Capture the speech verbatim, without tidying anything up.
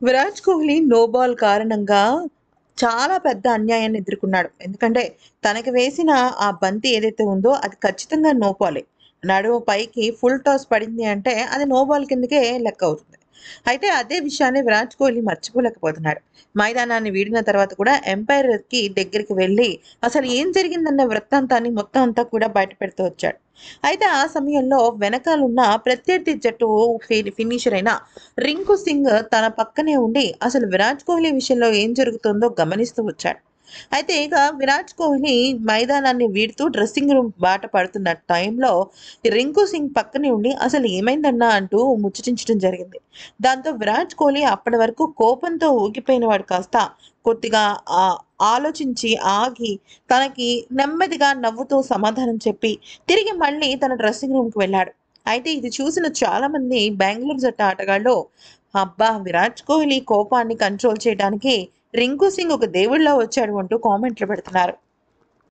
Virat Kohli no ball కారణంగా చాలా పెద్ద అన్యాయాన్ని ఎదుర్కొన్నాడు. ఎందుకంటే తనకి వేసిన ఆ బంతి ఏదైతే ఉందో అది ఖచ్చితంగా నో బాలే. నడుము పైకి ఫుల్ టాస్ పడింది అంటే అది నో బాల్ కిందకే లెక్క అవుతుంది. అయితే అదే విషయాన్ని విరాట్ కోహ్లీ మర్చిపోలేకపోతున్నాడు. మైదానాన్ని వీడిన తర్వాత కూడా ఎంపైర్‌కి దగ్గరికి వెళ్లి అసలు ఏం జరిగిందన్న వృత్తాంతాన్ని మొత్తం అంతా కూడా బయట పెడుతూ వచ్చాడు. అయితే ఆ సమయంలో వెనకాలున్న ప్రత్యర్థి జట్టు ఫి ఫినిషర్ అయిన రింకు సింగ్ తన పక్కనే ఉండి అసలు విరాట్ కోహ్లీ విషయంలో ఏం జరుగుతుందో గమనిస్తూ వచ్చాడు. అయితే ఇక విరాట్ కోహ్లీ మైదానాన్ని వీడుతూ డ్రెస్సింగ్ రూమ్ బాట పడుతున్న టైంలో రింకు సింగ్ పక్కనే ఉండి అసలు ఏమైందన్నా అంటూ ముచ్చటించడం జరిగింది. దాంతో విరాట్ కోహ్లీ అప్పటి వరకు కోపంతో ఊగిపోయిన వాడు కాస్త కొద్దిగా ఆ ఆలోచించి ఆగి తనకి నెమ్మదిగా నవ్వుతూ సమాధానం చెప్పి తిరిగి మళ్ళీ తన డ్రెస్సింగ్ రూమ్‌కి వెళ్ళాడు. అయితే ఇది చూసిన చాలామంది బెంగుళూరు జట్టు ఆటగాళ్ళు అబ్బా! విరాట్ కోహ్లీ కోపాన్ని కంట్రోల్ చేయడానికి రింకు సింగ్ ఒక దేవుడిలా వచ్చాడు అంటూ కామెంట్లు పెడుతున్నారు.